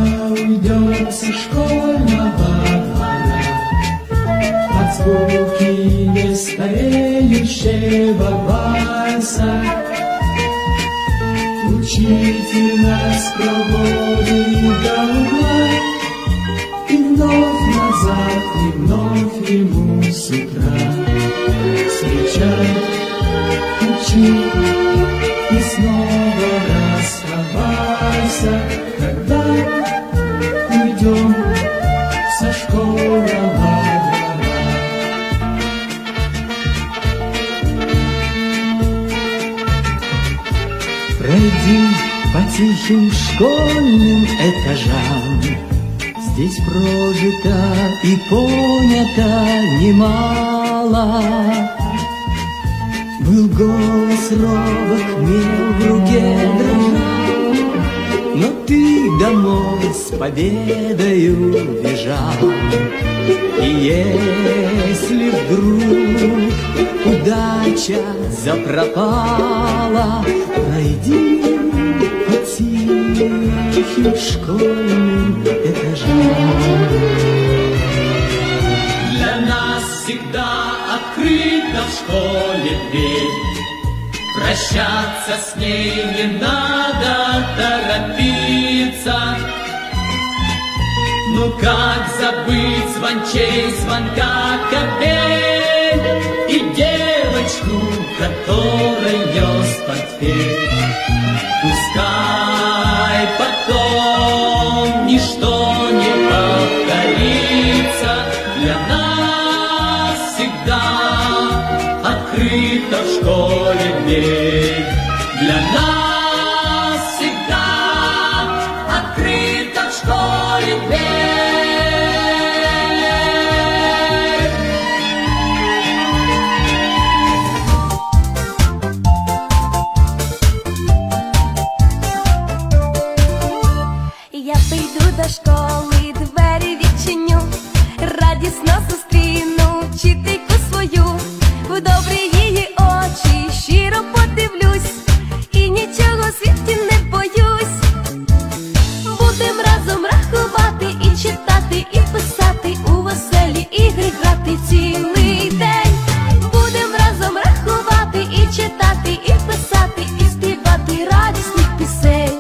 уйдем со школьного двора, под звуки нестареющего вальса. Учитель нас проводит до угла, и вновь назад, и вновь ему с утра. Встречай, учи, и снова расставайся, когда уйдем со школьного двора. Пройди по тихим школьным этажам, здесь прожито и понято немало. Был голос робок, мел в руке дрожал, но ты домой с победою бежал. И если вдруг удача запропала, пройди по тихим школьным этажам. Для нас всегда открыта в школе дверь, прощаться с ней не надо торопиться. Ну как забыть звончей звонка капель и девочку, которой нес портфель? Пускай потом ничто не повторится, для нас всегда открыта в школе дверь. Для нас всегда открыта в школе дверь. Я прийду до школи, двері відчиню, радісно зустріну вчительку свою. В добрі її очі щиро подивлюсь, і нічого в світі не боюсь. Будем разом рахувати і читати, і писати, у веселі ігри грати цілий день. Будем разом рахувати і читати, і писати, і співати радісних пісень.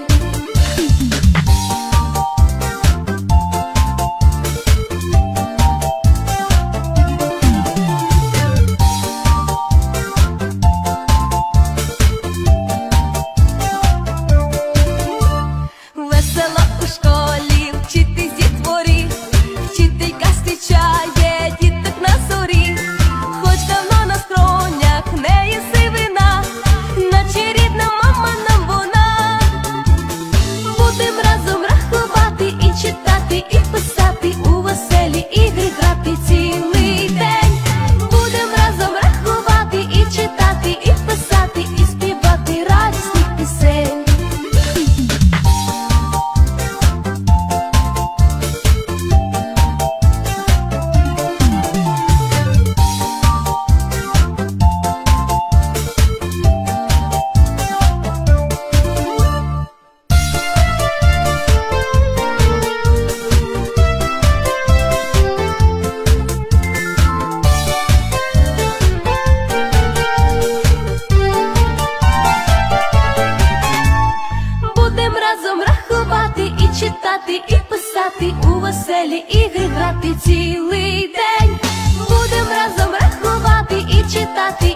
І писати, у веселі ігри грати цілий день. Будем разом рахувати і читати,